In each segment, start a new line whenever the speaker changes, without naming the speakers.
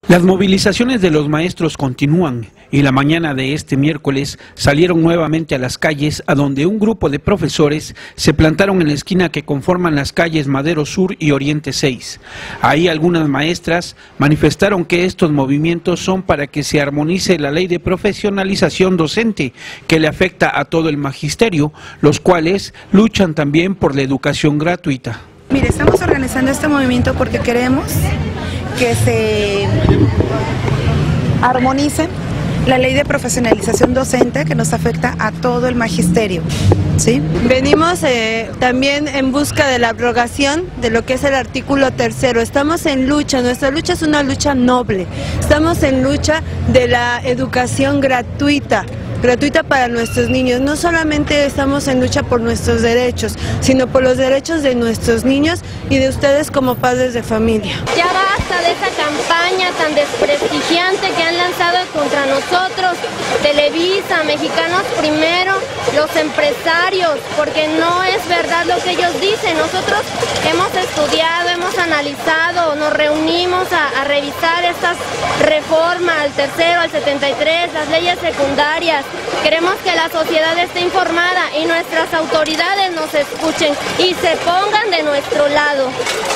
Las movilizaciones de los maestros continúan y la mañana de este miércoles salieron nuevamente a las calles, a donde un grupo de profesores se plantaron en la esquina que conforman las calles Madero Sur y Oriente 6. Ahí algunas maestras manifestaron que estos movimientos son para que se armonice la ley de profesionalización docente que le afecta a todo el magisterio, los cuales luchan también por la educación gratuita.
Mire, estamos organizando este movimiento porque queremos que se armonice la ley de profesionalización docente que nos afecta a todo el magisterio, ¿sí?
Venimos también en busca de la abrogación de lo que es el artículo 3º. Estamos en lucha, nuestra lucha es una lucha noble. Estamos en lucha de la educación gratuita para nuestros niños. No solamente estamos en lucha por nuestros derechos, sino por los derechos de nuestros niños y de ustedes como padres de familia.
Ya basta de esa campaña tan desprestigiante que han lanzado contra nosotros, Televisa, Mexicanos Primero, los empresarios, porque no es verdad lo que ellos dicen. Nosotros hemos estudiado, hemos analizado, nos reunimos a revisar estas reformas, al 3º, al 73, las leyes secundarias. Queremos que la sociedad esté informada y nuestras autoridades nos escuchen y se pongan de nuestro lado.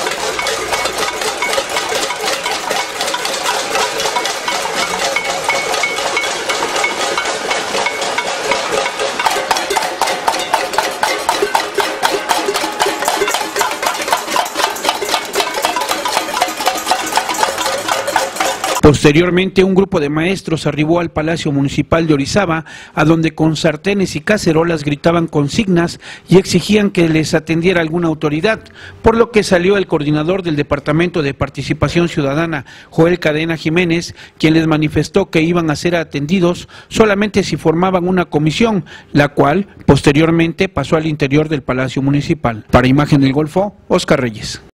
Posteriormente, un grupo de maestros arribó al Palacio Municipal de Orizaba, a donde con sartenes y cacerolas gritaban consignas y exigían que les atendiera alguna autoridad, por lo que salió el coordinador del Departamento de Participación Ciudadana, Joel Cadena Jiménez, quien les manifestó que iban a ser atendidos solamente si formaban una comisión, la cual posteriormente pasó al interior del Palacio Municipal. Para Imagen del Golfo, Oscar Reyes.